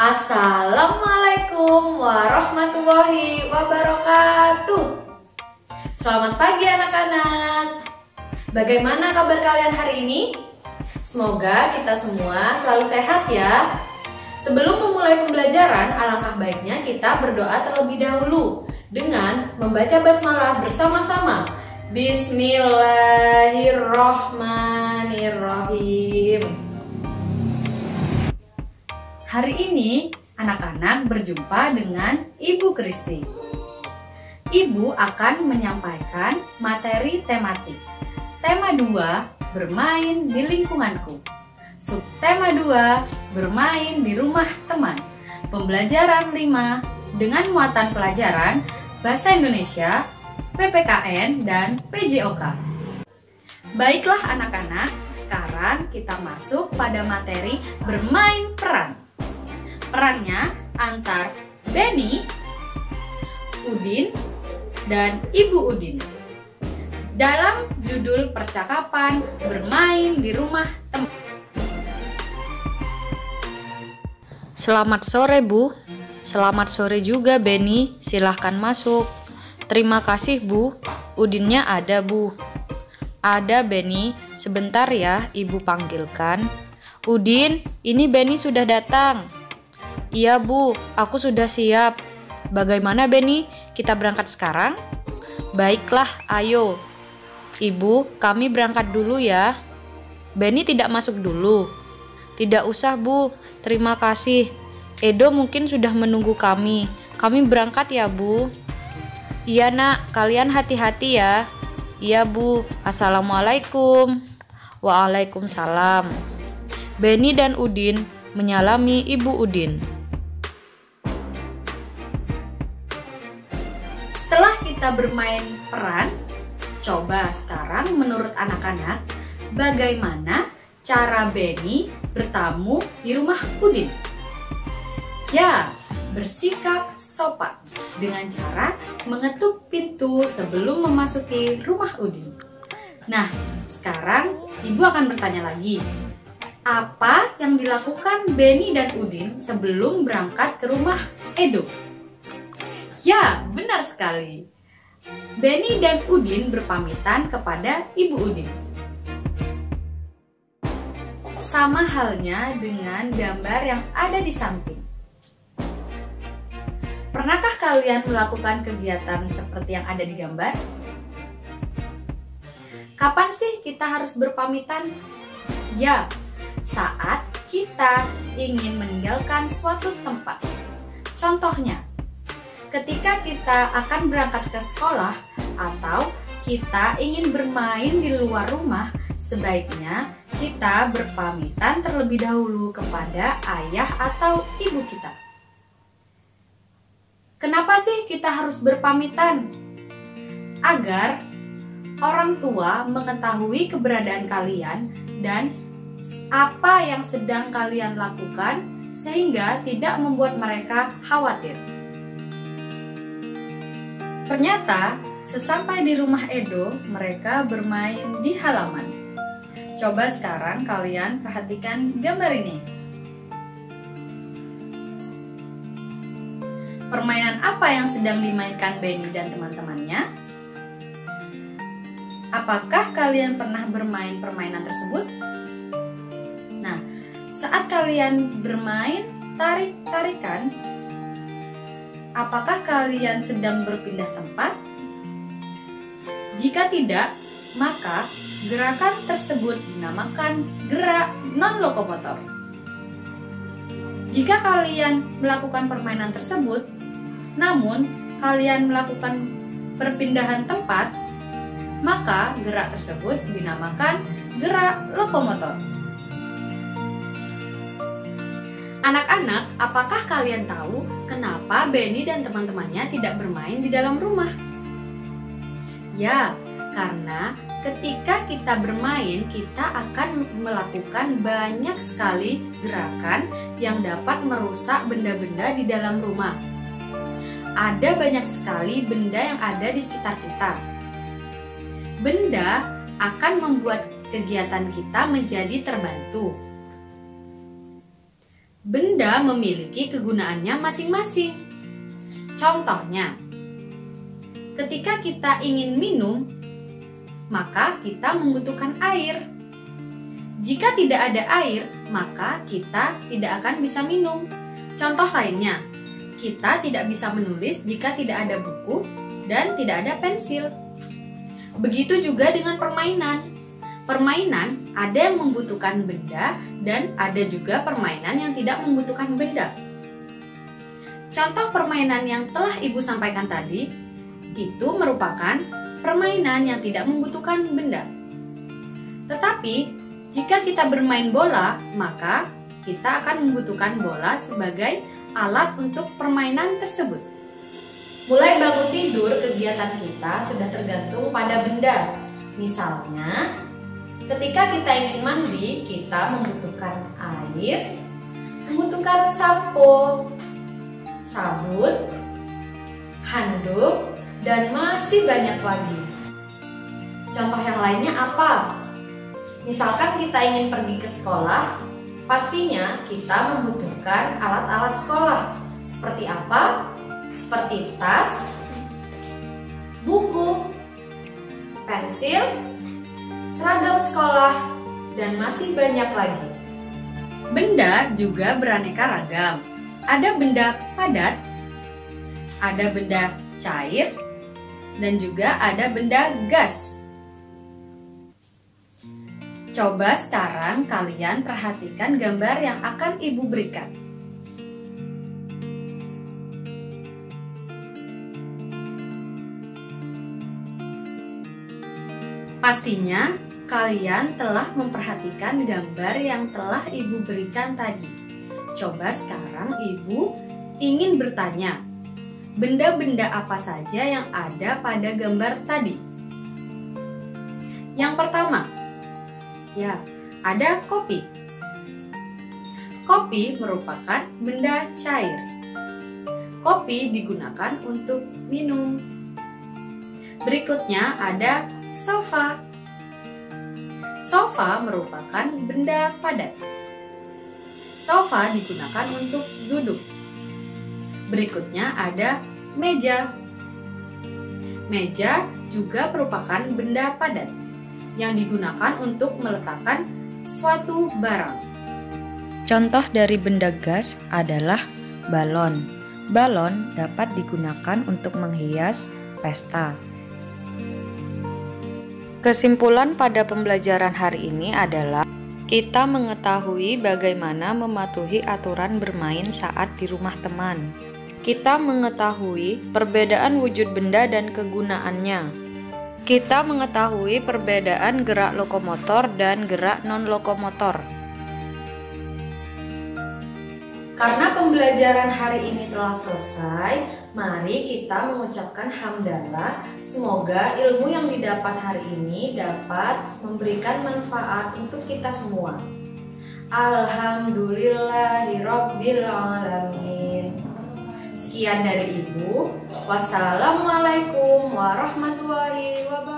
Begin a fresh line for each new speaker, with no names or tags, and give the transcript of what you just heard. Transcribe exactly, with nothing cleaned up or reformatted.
Assalamualaikum warahmatullahi wabarakatuh. Selamat pagi anak-anak. Bagaimana kabar kalian hari ini? Semoga kita semua selalu sehat ya. Sebelum memulai pembelajaran, alangkah baiknya kita berdoa terlebih dahulu dengan membaca basmalah bersama-sama. Bismillahirrohmanirrohim. Hari ini anak-anak berjumpa dengan Ibu Kristi. Ibu akan menyampaikan materi tematik. Tema dua, bermain di lingkunganku. Subtema dua, bermain di rumah teman. Pembelajaran lima, dengan muatan pelajaran Bahasa Indonesia, P P K N, dan P J O K. Baiklah anak-anak, sekarang kita masuk pada materi bermain peran. Perannya antar Benny, Udin, dan Ibu Udin. Dalam judul percakapan bermain di rumah teman.
Selamat sore Bu. Selamat sore juga Benny. Silahkan masuk. Terima kasih Bu. Udinnya ada Bu. Ada Benny. Sebentar ya Ibu panggilkan. Udin, ini Benny sudah datang. Iya Bu, aku sudah siap. Bagaimana Benny? Kita berangkat sekarang? Baiklah, ayo. Ibu, kami berangkat dulu ya. Benny tidak masuk dulu. Tidak usah Bu, terima kasih. Edo mungkin sudah menunggu kami. Kami berangkat ya Bu. Iya nak, kalian hati-hati ya. Iya Bu, Assalamualaikum. Waalaikumsalam. Benny dan Udin menyalami Ibu Udin.
Setelah kita bermain peran, coba sekarang menurut anak-anak, bagaimana cara Benny bertamu di rumah Udin? Ya, bersikap sopan dengan cara mengetuk pintu sebelum memasuki rumah Udin. Nah, sekarang Ibu akan bertanya lagi. Apa yang dilakukan Benny dan Udin sebelum berangkat ke rumah Edo? Ya, benar sekali. Benny dan Udin berpamitan kepada Ibu Udin. Sama halnya dengan gambar yang ada di samping. Pernahkah kalian melakukan kegiatan seperti yang ada di gambar? Kapan sih kita harus berpamitan? Ya, saat kita ingin meninggalkan suatu tempat. Contohnya, ketika kita akan berangkat ke sekolah atau kita ingin bermain di luar rumah, sebaiknya kita berpamitan terlebih dahulu kepada ayah atau ibu kita. Kenapa sih kita harus berpamitan? Agar orang tua mengetahui keberadaan kalian dan apa yang sedang kalian lakukan sehingga tidak membuat mereka khawatir. Ternyata, sesampai di rumah Edo, mereka bermain di halaman. Coba sekarang kalian perhatikan gambar ini. Permainan apa yang sedang dimainkan Benny dan teman-temannya? Apakah kalian pernah bermain permainan tersebut? Nah, saat kalian bermain tarik-tarikan, apakah kalian sedang berpindah tempat? Jika tidak, maka gerakan tersebut dinamakan gerak non-lokomotor. Jika kalian melakukan permainan tersebut, namun kalian melakukan perpindahan tempat, maka gerak tersebut dinamakan gerak lokomotor. Anak-anak, apakah kalian tahu kenapa Benny dan teman-temannya tidak bermain di dalam rumah? Ya, karena ketika kita bermain, kita akan melakukan banyak sekali gerakan yang dapat merusak benda-benda di dalam rumah. Ada banyak sekali benda yang ada di sekitar kita. Benda akan membuat kegiatan kita menjadi terbantu. benda memiliki kegunaannya masing-masing. Contohnya, ketika kita ingin minum, maka kita membutuhkan air. Jika tidak ada air, maka kita tidak akan bisa minum. Contoh lainnya, kita tidak bisa menulis jika tidak ada buku dan tidak ada pensil. Begitu juga dengan permainan. Permainan ada yang membutuhkan benda dan ada juga permainan yang tidak membutuhkan benda. Contoh permainan yang telah Ibu sampaikan tadi, itu merupakan permainan yang tidak membutuhkan benda. Tetapi, jika kita bermain bola, maka kita akan membutuhkan bola sebagai alat untuk permainan tersebut. Mulai bangun tidur, kegiatan kita sudah tergantung pada benda. Misalnya, ketika kita ingin mandi, kita membutuhkan air, membutuhkan sampo, sabun, handuk, dan masih banyak lagi. Contoh yang lainnya apa? Misalkan kita ingin pergi ke sekolah, pastinya kita membutuhkan alat-alat sekolah. Seperti apa? Seperti tas, buku, pensil, seragam sekolah, dan masih banyak lagi. Benda juga beraneka ragam. Ada benda padat, ada benda cair, dan juga ada benda gas. Coba sekarang kalian perhatikan gambar yang akan Ibu berikan. Pastinya kalian telah memperhatikan gambar yang telah Ibu berikan tadi. Coba sekarang Ibu ingin bertanya, benda-benda apa saja yang ada pada gambar tadi? Yang pertama, ya, ada kopi. Kopi merupakan benda cair. Kopi digunakan untuk minum. Berikutnya ada sofa. Sofa merupakan benda padat. Sofa digunakan untuk duduk. Berikutnya ada meja. Meja juga merupakan benda padat yang digunakan untuk meletakkan suatu barang.
Contoh dari benda gas adalah balon. Balon dapat digunakan untuk menghias pesta. Kesimpulan pada pembelajaran hari ini adalah kita mengetahui bagaimana mematuhi aturan bermain saat di rumah teman. Kita mengetahui perbedaan wujud benda dan kegunaannya. Kita mengetahui perbedaan gerak lokomotor dan gerak non-lokomotor.
Karena pembelajaran hari ini telah selesai, mari kita mengucapkan hamdalah. Semoga ilmu yang didapat hari ini dapat memberikan manfaat untuk kita semua. Alhamdulillahirabbil alamin. Sekian dari Ibu. Wassalamualaikum warahmatullahi wabarakatuh.